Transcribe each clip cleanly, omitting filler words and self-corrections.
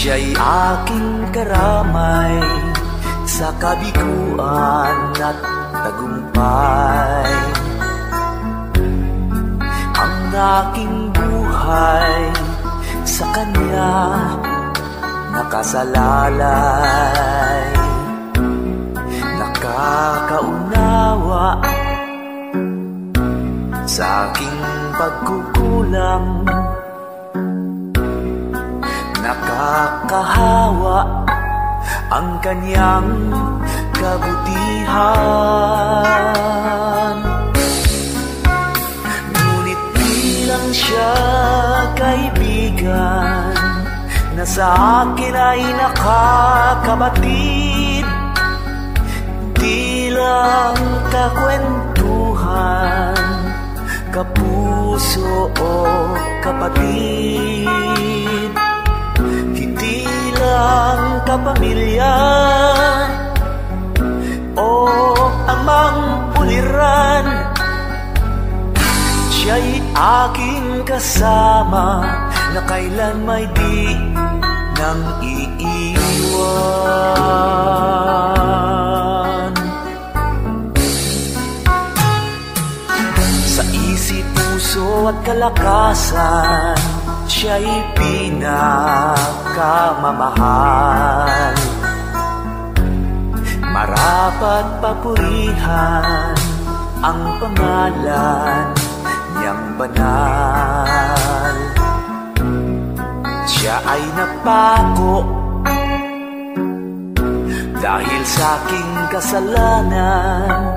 Siya'y aking karamay sa kabiguan at tagumpay. Ang aking buhay sa Kanya nakasalalay. Nakakaunawa sa aking pagkukulang, nakakahawa ang Kanyang kabutihan. Ngunit bilang Siya kaibigan na sa akin ay nakakabatid, di lang kakwentuhan, kapuso o kapatid, hindi lang kapamilya o amang uliran. Siya'y aking kasama na kailan may di nang iiwan. Sa isip, puso at kalakasan, Siya'y pinakamamahal. Marapat papurihan ang pangalan Niyang banal. Siya ay napako dahil sa aking kasalanan,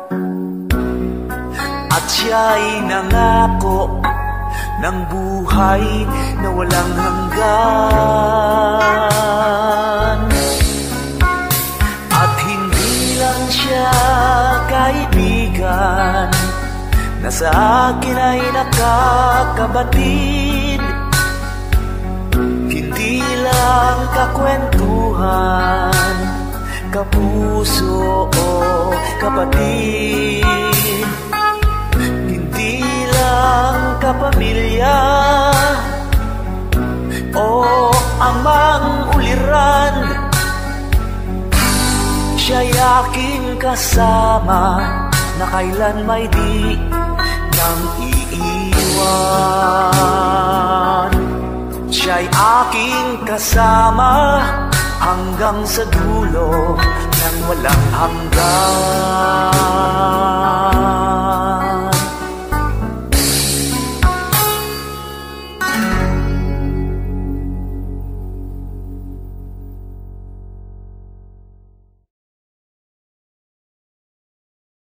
at Siya'y nangako ng buhay na walang hanggan. At hindi lang Siya kaibigan na sa akin ay nakakabatid, hindi lang kakwentuhan, kapuso o kapatid, hindi lang kapamilya o amang uliran. Siya'y aking kasama na kailan may di nang iiwan. Siya'y aking kasama hanggang sa dulo ng walang hanggan.